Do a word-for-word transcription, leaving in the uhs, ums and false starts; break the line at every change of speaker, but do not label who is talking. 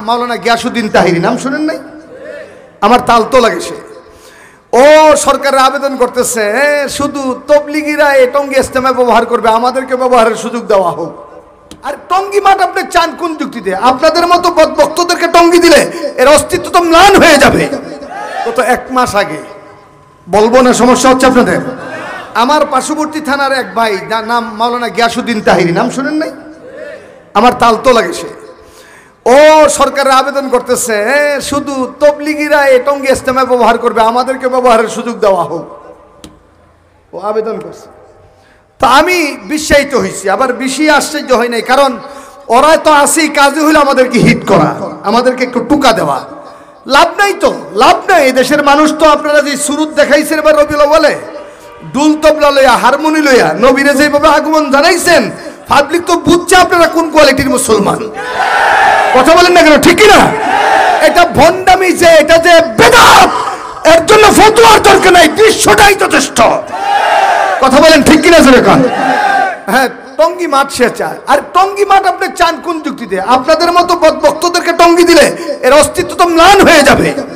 মাওলানা গিয়াসউদ্দিন তাহিরি নাম শুনেন নাই? আমার তাল তো লাগে সে। ও সরকারের আবেদন করতেছে শুধু তবলিগিরা এই টঙ্গী ইজতেমা ব্যবহার করবে, আমাদেরকে ব্যবহারের সুযোগ দেওয়া হোক। আর টঙ্গী মাঠ আপনি চান কোন যুক্তিতে? আপনাদের মতো বক্তদেরকে টঙ্গী দিলে এর অস্তিত্ব তো ম্লান হয়ে যাবে। তো এক মাস আগে বলবো না, সমস্যা হচ্ছে আপনাদের। আমার পার্শ্ববর্তী থানার এক ভাই, যার নাম মাওলানা গিয়াসউদ্দিন তাহিরি নাম শুনেন নাই? আমার তাল তো লাগে সে। ও সরকারের আবেদন করতেছে শুধু তবলিগিরা এই টঙ্গী ইজতেমা ব্যবহার করবে, আমাদেরকে ব্যবহারের সুযোগ দেওয়া হোক। ও আবেদন করছে, তা আমি বিশ্বায়িত হয়েছি, আবার বেশি আশ্চর্য হয় নাই, কারণ ওরা তো আসেই কাজে হইলো আমাদেরকে হিট করা, আমাদেরকে একটু টুকা দেওয়া। লাভ নাই তো, লাভ নাই। এই দেশের মানুষ তো আপনারা যে সুরুত দেখাইছেন এবার রবিউল আউয়ালে, দুল তবলা লইয়া হারমোনি লইয়া নবীরে যেভাবে আগমন জানাইছেন, পাবলিক তো বুঝছে আপনারা কোন কোয়ালিটির মুসলমান। কথা বলেন না কেন, ঠিক কিনা? এটা ভণ্ডামি, যে এটা যে বেদাত, এর জন্য ফতোয়ার দরকার নাই, দৃশ্যটাই যথেষ্ট। কথা বলেন ঠিক কিনা জোরে কান? হ্যাঁ, টঙ্গী মাঠ সে চায়। আর টঙ্গী মাঠ আপনি চান কোন যুক্তিতে? আপনাদের মতো বক্তদেরকে টঙ্গী দিলে এর অস্তিত্ব তো ম্লান হয়ে যাবে।